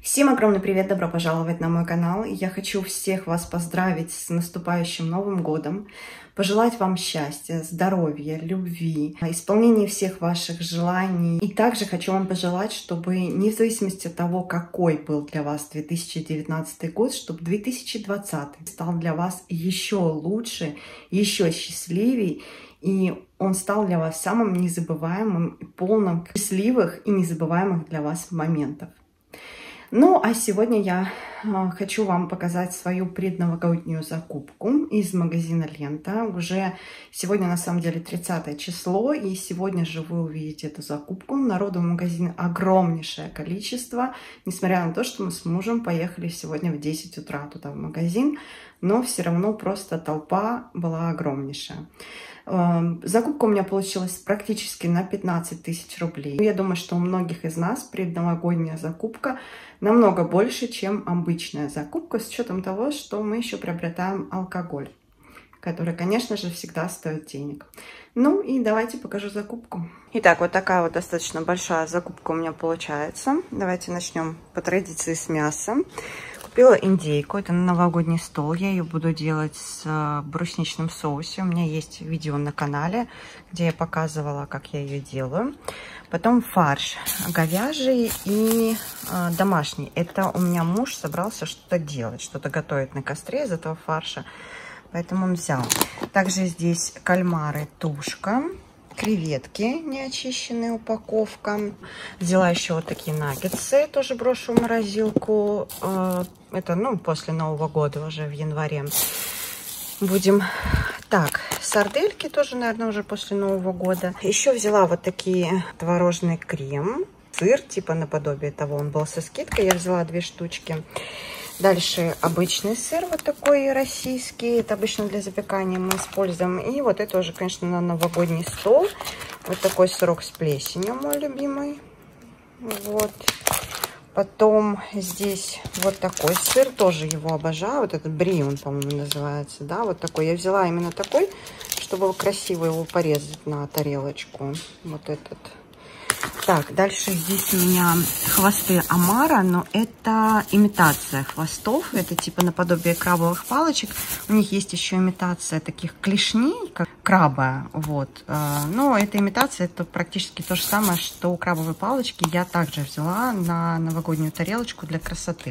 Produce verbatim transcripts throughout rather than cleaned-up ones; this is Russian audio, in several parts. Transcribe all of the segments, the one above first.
Всем огромный привет, добро пожаловать на мой канал. Я хочу всех вас поздравить с наступающим Новым годом, пожелать вам счастья, здоровья, любви, исполнения всех ваших желаний. И также хочу вам пожелать, чтобы не в зависимости от того, какой был для вас две тысячи девятнадцатый год, чтобы две тысячи двадцатый стал для вас еще лучше, еще счастливее. И он стал для вас самым незабываемым и полным счастливых и незабываемых для вас моментов. Ну, а сегодня я хочу вам показать свою предновогоднюю закупку из магазина Лента. Уже сегодня, на самом деле, тридцатое число, и сегодня же вы увидите эту закупку. Народу в магазине огромнейшее количество, несмотря на то, что мы с мужем поехали сегодня в десять утра туда в магазин, но все равно просто толпа была огромнейшая. Закупка у меня получилась практически на пятнадцать тысяч рублей. Я думаю, что у многих из нас предновогодняя закупка намного больше, чем обычная закупка, с учетом того, что мы еще приобретаем алкоголь, который, конечно же, всегда стоит денег. Ну и давайте покажу закупку. Итак, вот такая вот достаточно большая закупка у меня получается. Давайте начнем по традиции с мяса. Купила индейку, это на новогодний стол. Я ее буду делать с брусничным соусом. У меня есть видео на канале, где я показывала, как я ее делаю. Потом фарш говяжий и э, домашний. Это у меня муж собрался что-то делать, что-то готовить на костре из этого фарша. Поэтому он взял. Также здесь кальмары, тушка, креветки неочищенная упаковка. Взяла еще вот такие наггетсы, тоже брошу в морозилку. Это, ну, после Нового года, уже в январе будем. Так, сардельки тоже, наверное, уже после Нового года. Еще взяла вот такие творожный крем, сыр, типа наподобие того, он был со скидкой. Я взяла две штучки. Дальше обычный сыр, вот такой российский. Это обычно для запекания мы используем. И вот это уже, конечно, на новогодний стол. Вот такой сырок с плесенью, мой любимый. Вот. Потом здесь вот такой сыр, тоже его обожаю. Вот этот бри, он, по-моему, называется. Да, вот такой. Я взяла именно такой, чтобы красиво его порезать на тарелочку. Вот этот. Так, дальше здесь у меня хвосты омара, но это имитация хвостов. Это типа наподобие крабовых палочек. У них есть еще имитация таких клешней, как краба. Вот. Но эта имитация, это практически то же самое, что крабовые палочки. Я также взяла на новогоднюю тарелочку для красоты.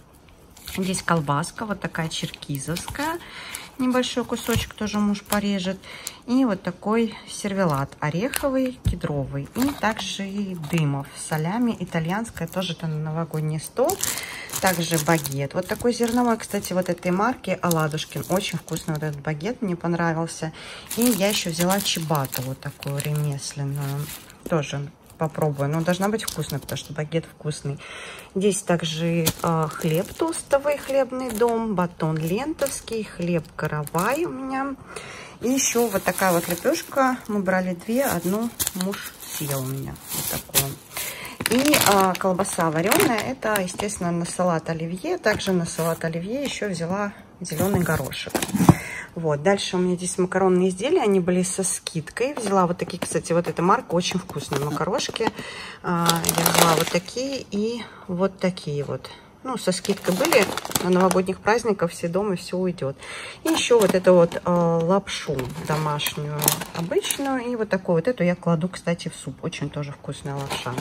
Здесь колбаска, вот такая черкизовская. Небольшой кусочек тоже муж порежет. И вот такой сервелат ореховый, кедровый. И также и дымов солями, итальянская, тоже это на новогодний стол. Также багет. Вот такой зерновой, кстати, вот этой марки Аладушкин. Очень вкусный вот этот багет, мне понравился. И я еще взяла чибату, вот такую ремесленную. Тоже попробую. Но должна быть вкусная, потому что багет вкусный. Здесь также э, хлеб тостовый, хлебный дом, батон лентовский, хлеб каравай у меня. И еще вот такая вот лепешка. Мы брали две, одну муж съел у меня. Вот такую. И э, колбаса вареная. Это, естественно, на салат оливье. Также на салат оливье еще взяла зеленый горошек. Вот, дальше у меня здесь макаронные изделия, они были со скидкой. Взяла вот такие, кстати, вот эта марка, очень вкусные макарошки. Я взяла вот такие и вот такие вот. Ну, со скидкой были, на новогодних праздниках все дома, все уйдет. И еще вот эту вот э, лапшу домашнюю, обычную. И вот такую вот эту я кладу, кстати, в суп. Очень тоже вкусная лапша.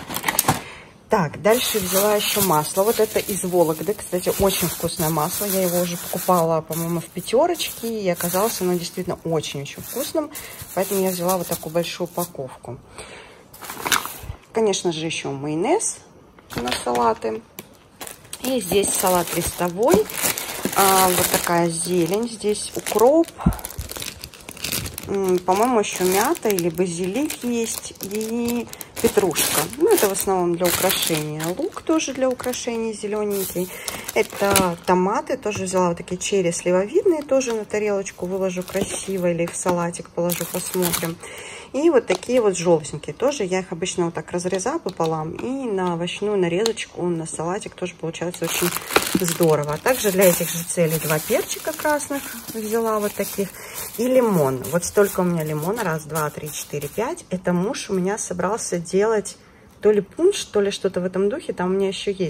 Так, дальше взяла еще масло. Вот это из Вологды. Кстати, очень вкусное масло. Я его уже покупала, по-моему, в пятерочке. И оказалось оно действительно очень-очень вкусным. Поэтому я взяла вот такую большую упаковку. Конечно же, еще майонез на салаты. И здесь салат листовой. А, вот такая зелень. Здесь укроп. По-моему, еще мята или базилик есть. И петрушка. Ну, это в основном для украшения. Лук тоже для украшения зелененький. Это томаты. Тоже взяла вот такие черри сливовидные. Тоже на тарелочку выложу красиво. Или в салатик положу, посмотрим. И вот такие вот желтенькие. Тоже я их обычно вот так разрезаю пополам. И на овощную нарезочку, на салатик тоже получается очень здорово. Также для этих же целей два перчика красных взяла вот таких. И лимон. Вот столько у меня лимона. Раз, два, три, четыре, пять. Это муж у меня собрался делать то ли пунш, то ли что-то в этом духе. Там у меня еще есть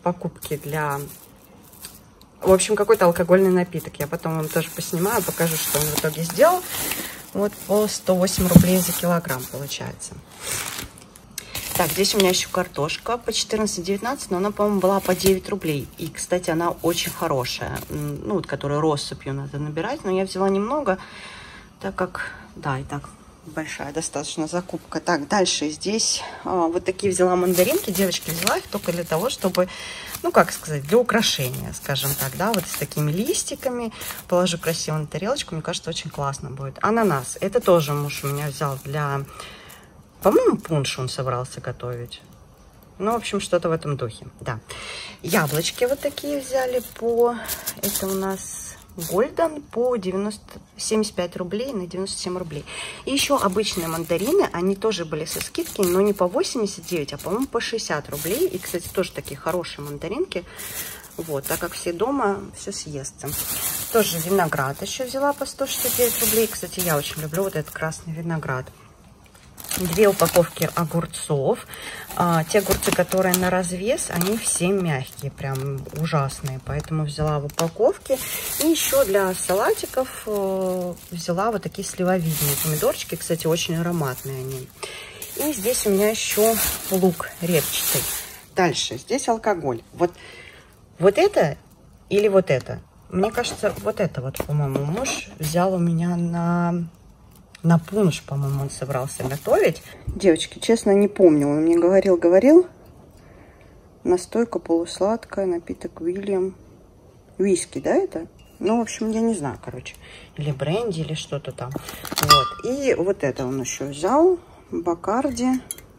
покупки для... В общем, какой-то алкогольный напиток. Я потом вам тоже поснимаю, покажу, что он в итоге сделал. Вот по сто восемь рублей за килограмм получается. Так, здесь у меня еще картошка по четырнадцать-девятнадцать, но она, по-моему, была по девять рублей. И, кстати, она очень хорошая. Ну, вот, которую россыпью надо набирать. Но я взяла немного, так как... Да, и так большая достаточно закупка. Так, дальше здесь а, вот такие взяла мандаринки. Девочки, взяла их только для того, чтобы... Ну, как сказать, для украшения, скажем так, да, вот с такими листиками. Положу красиво на тарелочку, мне кажется, очень классно будет. Ананас, это тоже муж у меня взял для, по-моему, пунш он собрался готовить. Ну, в общем, что-то в этом духе, да. Яблочки вот такие взяли по, это у нас Golden по девяносто, семьдесят пять рублей на девяносто семь рублей. И еще обычные мандарины, они тоже были со скидки, но не по восемьдесят девять, а, по-моему, по шестьдесят рублей. И, кстати, тоже такие хорошие мандаринки. Вот, так как все дома, все съестся. Тоже виноград еще взяла по сто шестьдесят девять рублей. Кстати, я очень люблю вот этот красный виноград. Две упаковки огурцов. А, те огурцы, которые на развес, они все мягкие, прям ужасные. Поэтому взяла в упаковке. И еще для салатиков э, взяла вот такие сливовидные помидорчики. Кстати, очень ароматные они. И здесь у меня еще лук репчатый. Дальше, здесь алкоголь. Вот, вот это или вот это? Мне кажется, вот это вот, по-моему, муж взял у меня на... На пунш, по-моему, он собрался готовить. Девочки, честно, не помню. Он мне говорил, говорил. Настойка полусладкая, напиток Уильям. Виски, да, это? Ну, в общем, я не знаю, короче. Или бренди, или что-то там. Вот. И вот это он еще взял. Бакарди.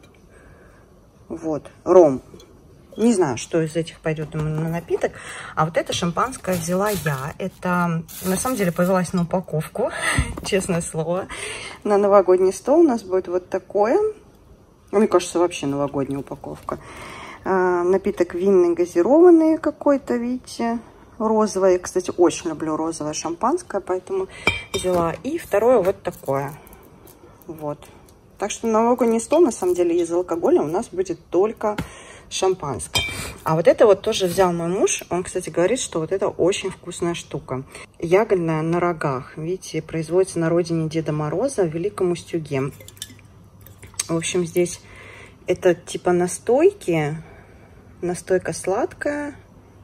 Вот. Ром. Не знаю, что из этих пойдет на напиток. А вот это шампанское взяла я. Это, на самом деле, повелась на упаковку. Честное слово. На новогодний стол у нас будет вот такое. Мне кажется, вообще новогодняя упаковка. А, напиток винный, газированный какой-то, видите. Розовое. Я, кстати, очень люблю розовое шампанское, поэтому взяла. И второе вот такое. Вот. Так что новогодний стол, на самом деле, из алкоголя у нас будет только... шампанское. А вот это вот тоже взял мой муж. Он, кстати, говорит, что вот это очень вкусная штука. Ягодная на рогах. Видите, производится на родине Деда Мороза в Великом Устюге. В общем, здесь это типа настойки. Настойка сладкая.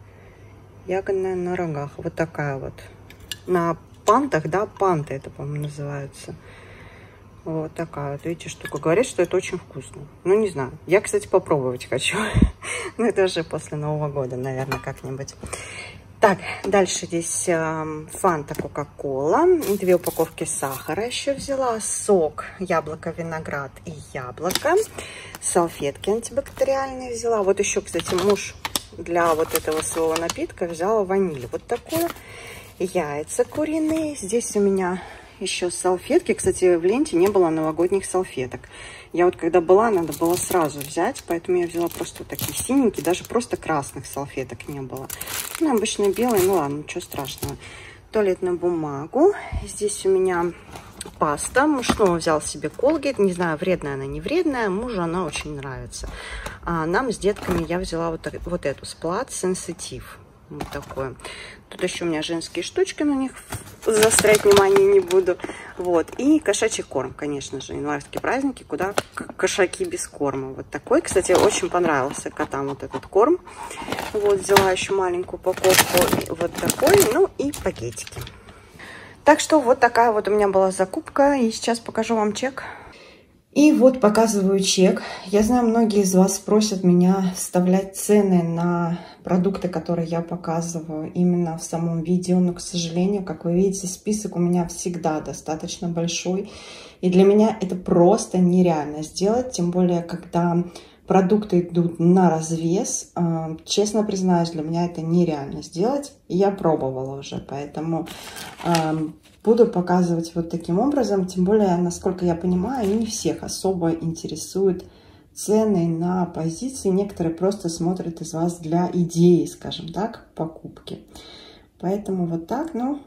Ягодная на рогах. Вот такая вот. На пантах, да, панты это, по-моему, называются. Вот такая вот, видите, штука. Говорят, что это очень вкусно. Ну, не знаю. Я, кстати, попробовать хочу. Но это уже после Нового года, наверное, как-нибудь. Так, дальше здесь э, фанта кока-кола. Две упаковки сахара еще взяла. Сок, яблоко, виноград и яблоко. Салфетки антибактериальные взяла. Вот еще, кстати, муж для вот этого своего напитка взял ваниль. Вот такое. Яйца куриные. Здесь у меня... еще салфетки. Кстати, в ленте не было новогодних салфеток. Я вот когда была, надо было сразу взять, поэтому я взяла просто вот такие синенькие, даже просто красных салфеток не было. Ну, обычно белые, ну ладно, ничего страшного. Туалетную бумагу. Здесь у меня паста. Муж снова взял себе Colgate. Не знаю, вредная она, не вредная. Мужу она очень нравится. А нам с детками я взяла вот, вот эту Splat Sensitive. Вот такое. Тут еще у меня женские штучки, на них заострять внимание не буду. Вот. И кошачий корм, конечно же. Январские праздники, куда кошаки без корма. Вот такой. Кстати, очень понравился котам вот этот корм. Вот, взяла еще маленькую упаковку. Вот такой. Ну и пакетики. Так что вот такая вот у меня была закупка. И сейчас покажу вам чек. И вот показываю чек. Я знаю, многие из вас просят меня вставлять цены на продукты, которые я показываю именно в самом видео. Но, к сожалению, как вы видите, список у меня всегда достаточно большой. И для меня это просто нереально сделать. Тем более, когда продукты идут на развес. Честно признаюсь, для меня это нереально сделать. И я пробовала уже, поэтому... буду показывать вот таким образом, тем более, насколько я понимаю, не всех особо интересуют цены на позиции. Некоторые просто смотрят из вас для идеи, скажем так, покупки. Поэтому вот так, ну...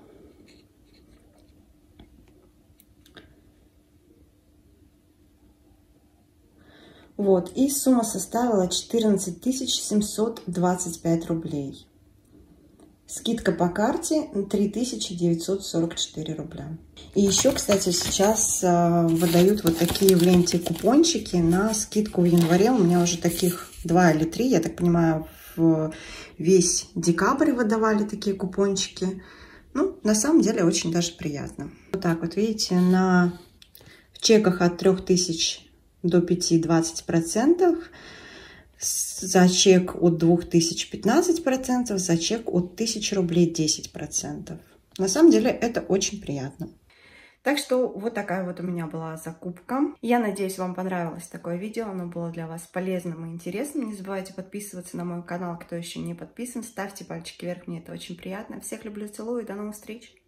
Вот, и сумма составила четырнадцать тысяч семьсот двадцать пять рублей. Скидка по карте три тысячи девятьсот сорок четыре рубля. И еще, кстати, сейчас э, выдают вот такие в ленте купончики на скидку в январе. У меня уже таких два или три, я так понимаю, в весь декабрь выдавали такие купончики. Ну, на самом деле, очень даже приятно. Вот так вот, видите, на в чеках от трёх тысяч до пяти двадцать процентов. За чек от двух тысяч пятнадцать процентов, за чек от тысячи рублей десять процентов. На самом деле это очень приятно. Так что вот такая вот у меня была закупка. Я надеюсь, вам понравилось такое видео. Оно было для вас полезным и интересным. Не забывайте подписываться на мой канал, кто еще не подписан. Ставьте пальчики вверх, мне это очень приятно. Всех люблю, целую и до новых встреч!